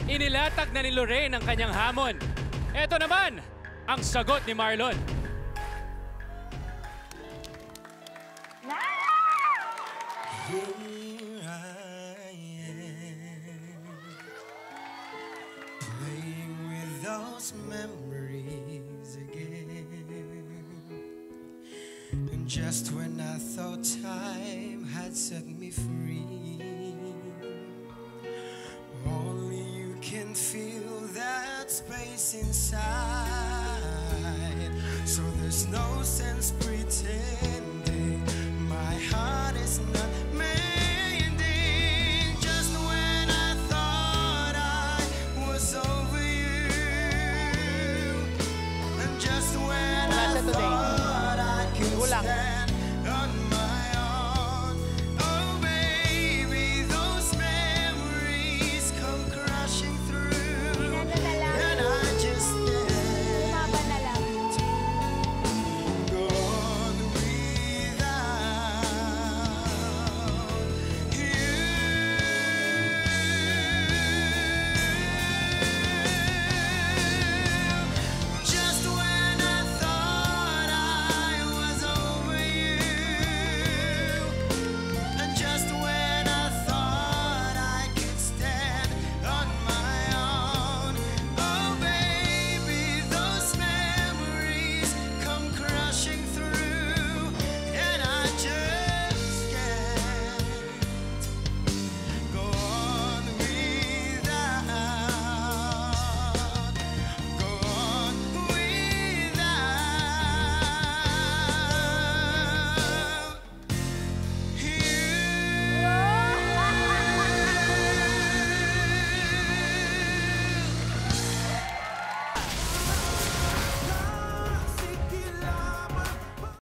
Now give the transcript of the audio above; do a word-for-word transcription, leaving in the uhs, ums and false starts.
Inilatag na ni Lorraine ang kanyang hamon. Ito naman ang sagot ni Marlon. Here I am, playing with those memories again. And just when I thought time had set me free, only you can feel that space inside. So there's no sense pretending my heart is not